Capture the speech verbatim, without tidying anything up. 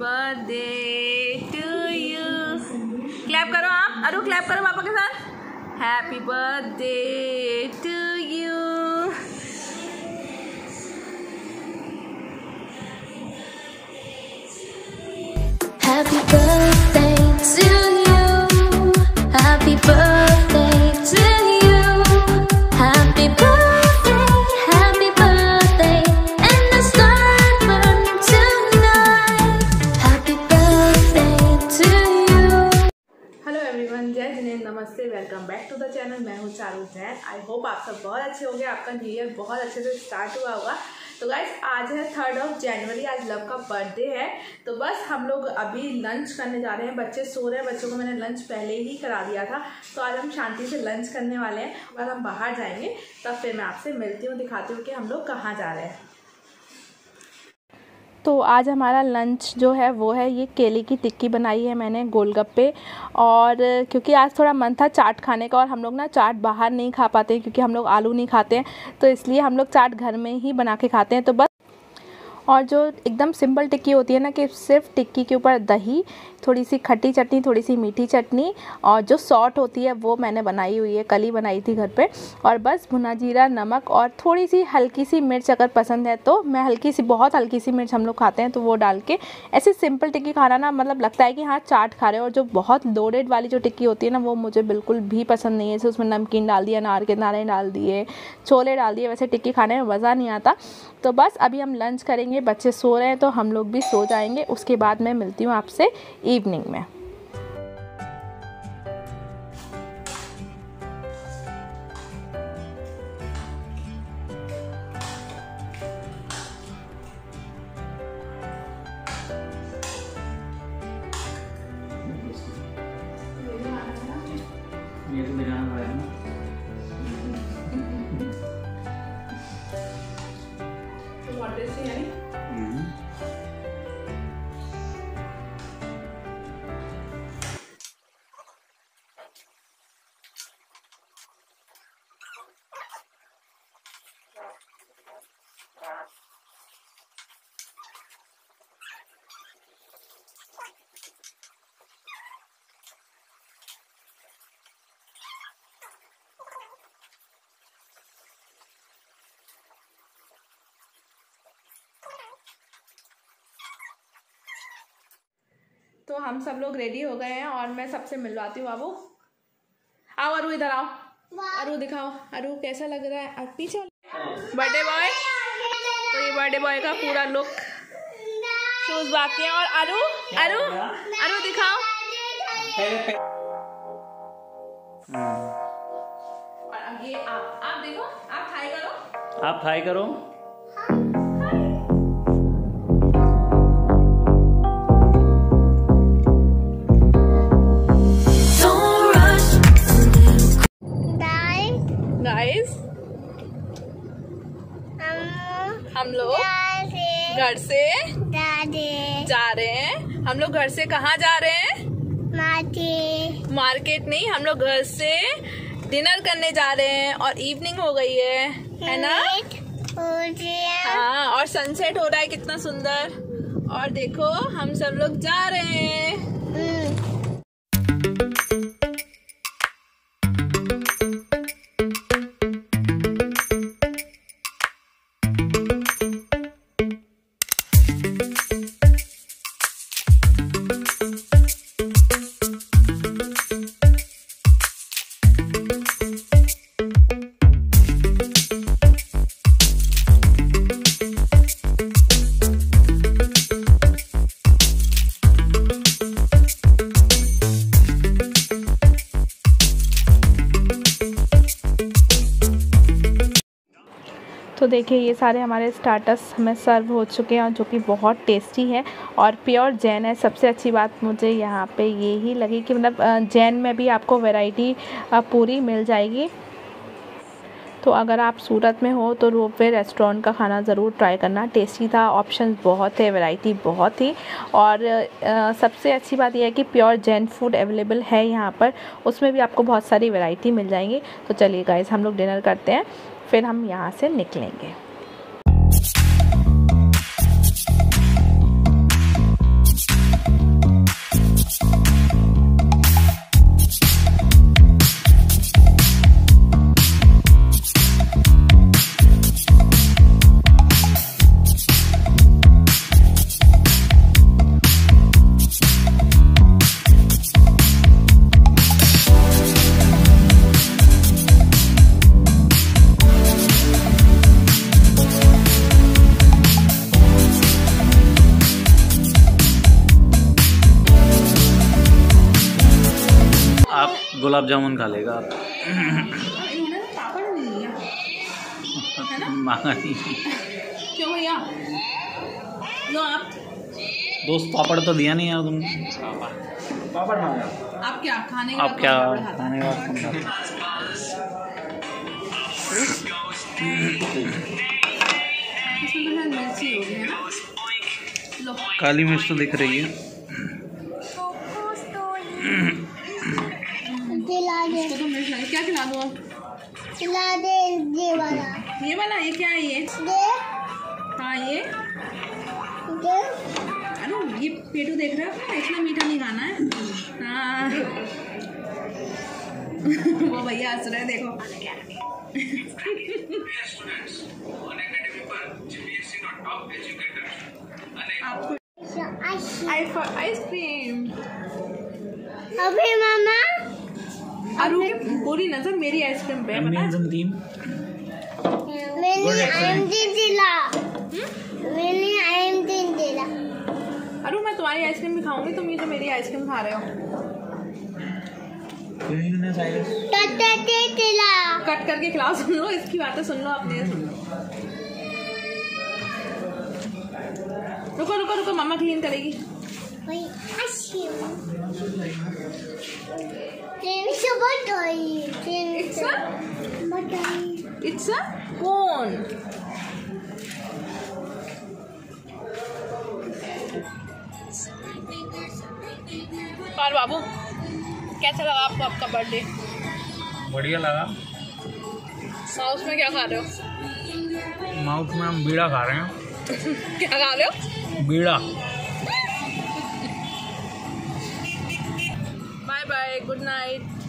Birthday to you. Clap करो आप, अरु क्लैप करो पापा के साथ। Happy birthday to you. Happy birthday to you. Happy birthday to you. Happy birthday, happy birthday, and the sun burning tonight. Happy birthday to you. Hello everyone, जय जिनेंद्र, नमस्ते, welcome back to the channel. मैं हूँ Charu Jain. I hope आप सब बहुत अच्छे होंगे, आपका न्यू ईयर बहुत अच्छे से स्टार्ट हुआ होगा। तो गाइस, आज है थर्ड ऑफ जनवरी, आज लव का बर्थडे है। तो बस हम लोग अभी लंच करने जा रहे हैं। बच्चे सो रहे हैं, बच्चों को मैंने लंच पहले ही करा दिया था। तो आज हम शांति से लंच करने वाले हैं। अगर हम बाहर जाएंगे तब फिर मैं आपसे मिलती हूँ, दिखाती हूँ कि हम लोग कहाँ जा रहे हैं। तो आज हमारा लंच जो है वो है ये केले की टिक्की बनाई है मैंने, गोलगप्पे। और क्योंकि आज थोड़ा मन था चाट खाने का, और हम लोग ना चाट बाहर नहीं खा पाते क्योंकि हम लोग आलू नहीं खाते हैं, तो इसलिए हम लोग चाट घर में ही बना के खाते हैं। तो बस, और जो एकदम सिंपल टिक्की होती है ना, कि सिर्फ टिक्की के ऊपर दही, थोड़ी सी खट्टी चटनी, थोड़ी सी मीठी चटनी, और जो सॉट होती है वो मैंने बनाई हुई है, कल ही बनाई थी घर पे। और बस भुना जीरा, नमक और थोड़ी सी हल्की सी मिर्च, अगर पसंद है तो। मैं हल्की सी, बहुत हल्की सी मिर्च हम लोग खाते हैं, तो वो डाल के ऐसे सिंपल टिक्की खाना ना, मतलब लगता है कि हाँ चाट खा रहे हो। और जो बहुत लोडेड वाली जो टिक्की होती है ना, वो मुझे बिल्कुल भी पसंद नहीं है। जैसे उसमें नमकीन डाल दिया, नार के नारे डाल दिए, छोले डाल दिए, वैसे टिक्की खाने में मज़ा नहीं आता। तो बस अभी हम लंच करेंगे, बच्चे सो रहे हैं तो हम लोग भी सो जाएंगे। उसके बाद मैं मिलती हूँ आपसे इवनिंग में। ये तो दिखाना पड़ेगा ना। तो बहुत टेस्टी है। तो हम सब लोग रेडी हो गए हैं और मैं सबसे मिलवाती हूँ। बाबू आओ, अरु इधर आओ, अरु दिखाओ, अरु कैसा लग रहा है। अब पीछे बर्थडे बॉय, तो ये बर्थडे बॉय का पूरा लुक, शूज बाकी हैं। और अरु अरु अरु दिखाओ। और अब ये आप आप देखो, आप हाय करो, आप हाय करो। हम लोग घर से जा रहे हैं। हम लोग घर से कहाँ जा रहे हैं? मार्केट। मार्केट नहीं, हम लोग घर से डिनर करने जा रहे हैं। और इवनिंग हो गई है, है ना? हाँ, और सनसेट हो रहा है कितना सुंदर। और देखो हम सब लोग जा रहे हैं। तो देखिए ये सारे हमारे स्टार्टर्स हमें सर्व हो चुके हैं, जो कि बहुत टेस्टी है और प्योर जैन है। सबसे अच्छी बात मुझे यहाँ पे ये ही लगी कि मतलब जैन में भी आपको वैरायटी पूरी मिल जाएगी। तो अगर आप सूरत में हो तो रोपवे रेस्टोरेंट का खाना ज़रूर ट्राई करना, टेस्टी था, ऑप्शंस बहुत है, वैरायटी बहुत थी। और आ, सबसे अच्छी बात यह है कि प्योर जैन फूड अवेलेबल है यहाँ पर, उसमें भी आपको बहुत सारी वैरायटी मिल जाएंगी। तो चलिए गाइस, हम लोग डिनर करते हैं, फिर हम यहाँ से निकलेंगे। गुलाब जामुन खा लेगा आप। इन्होंने पापड़ नहीं लिया है ना? मांगा नहीं। क्यों भैया? लो आप। दोस्त पापड़ तो दिया नहीं यार तुमने। पापड़ मांगा। आप क्या खाने का? आप क्या खाने का? इसमें तो मिर्ची होगी है ना? लो। काली मिर्च तो दिख रही है। इसको तो मिर्च लगी। क्या खिला दूँ आप? खिला दे ये वाला। ये वाला? ये क्या है ये? दे। हाँ ये। दे। अरे ये पेटू देख रहा है, इतना मीठा नहीं खाना है। हाँ। वो भैया हंस रहे हैं, देखो। आपको आइसक्रीम। अभी मामा अरु की पूरी नजर मेरी आइसक्रीम पे है, पता है? मैंने आइसक्रीम दिला। मैंने आइसक्रीम दिला। अरु मैं तुम्हारी आइसक्रीम भी खाऊंगी, तुम ये जो मेरी आइसक्रीम खा रहे हो। कट करके खिलाओ। सुन लो इसकी बातें, सुन लो अपने, सुन लो। रुको रुको रुको, मम्मा क्लीन करेगी। It's a It's a cone. और बाबू कैसा लगा आपको आपका बर्थडे? बढ़िया लगा। माउस में क्या खा रहे हो? माउथ में हम बीड़ा खा रहे हैं। क्या खा रहे हो? बीड़ा। Bye bye, good night.